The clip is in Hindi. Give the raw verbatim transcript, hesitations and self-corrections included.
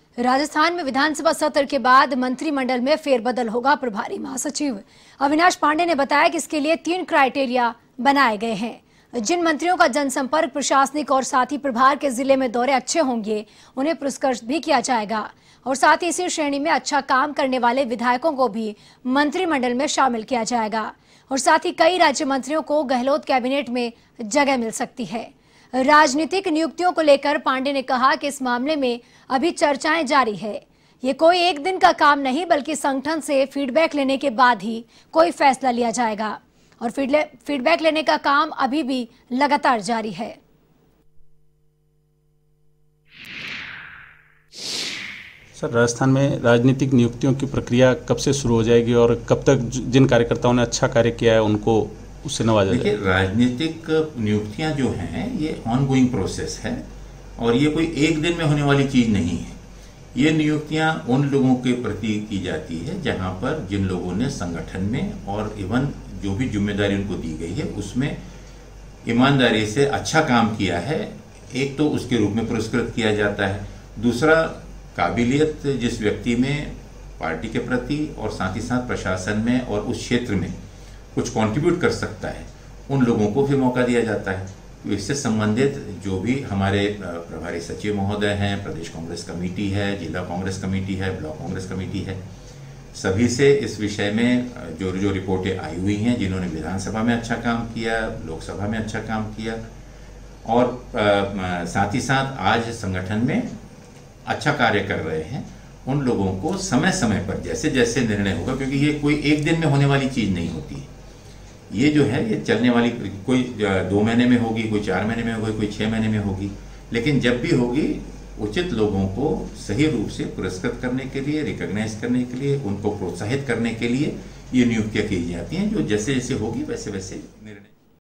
राजस्थान में विधानसभा सत्र के बाद मंत्रिमंडल में फेरबदल होगा। प्रभारी महासचिव अविनाश पांडे ने बताया कि इसके लिए तीन क्राइटेरिया बनाए गए हैं। जिन मंत्रियों का जनसंपर्क, प्रशासनिक और साथी प्रभार के जिले में दौरे अच्छे होंगे, उन्हें पुरस्कृत भी किया जाएगा और साथ ही इसी श्रेणी में अच्छा काम करने वाले विधायकों को भी मंत्रिमंडल में शामिल किया जाएगा और साथ ही कई राज्य मंत्रियों को गहलोत कैबिनेट में जगह मिल सकती है। राजनीतिक नियुक्तियों को लेकर पांडे ने कहा कि इस मामले में अभी चर्चाएं जारी है। ये कोई एक दिन का काम नहीं, बल्कि संगठन से फीडबैक लेने के बाद ही कोई फैसला लिया जाएगा और फीडबैक लेने का काम अभी भी लगातार जारी है। सर, राजस्थान में राजनीतिक नियुक्तियों की प्रक्रिया कब से शुरू हो जाएगी और कब तक जिन कार्यकर्ताओं ने अच्छा कार्य किया है उनको उससे नवाजा जाएगा? देखिए, राजनीतिक नियुक्तियां जो हैं ये ऑनगोइंग प्रोसेस है और ये कोई एक दिन में होने वाली चीज नहीं है। ये नियुक्तियां उन लोगों के प्रति की जाती है जहां पर जिन लोगों ने संगठन में और इवन जो भी जिम्मेदारी उनको दी गई है उसमें ईमानदारी से अच्छा काम किया है। एक तो उसके रूप में पुरस्कृत किया जाता है, दूसरा काबिलियत जिस व्यक्ति में पार्टी के प्रति और साथ ही साथ प्रशासन में और उस क्षेत्र में कुछ कंट्रीब्यूट कर सकता है, उन लोगों को भी मौका दिया जाता है। तो इससे संबंधित जो भी हमारे प्रभारी सचिव महोदय हैं, प्रदेश कांग्रेस कमेटी है, जिला कांग्रेस कमेटी है, ब्लॉक कांग्रेस कमेटी है, सभी से इस विषय में जो जो रिपोर्टें आई हुई हैं, जिन्होंने विधानसभा में अच्छा काम किया, लोकसभा में अच्छा काम किया और आ, साथ ही साथ आज संगठन में अच्छा कार्य कर रहे हैं, उन लोगों को समय समय पर जैसे जैसे निर्णय होगा, क्योंकि ये कोई एक दिन में होने वाली चीज नहीं होती है, ये जो है ये चलने वाली, कोई दो महीने में होगी, कोई चार महीने में होगी, कोई छह महीने में होगी, लेकिन जब भी होगी उचित लोगों को सही रूप से पुरस्कृत करने के लिए, रिकॉग्नाइज करने के लिए, उनको प्रोत्साहित करने के लिए ये नियुक्तियां की जाती हैं। जो जैसे जैसे होगी वैसे वैसे निर्णय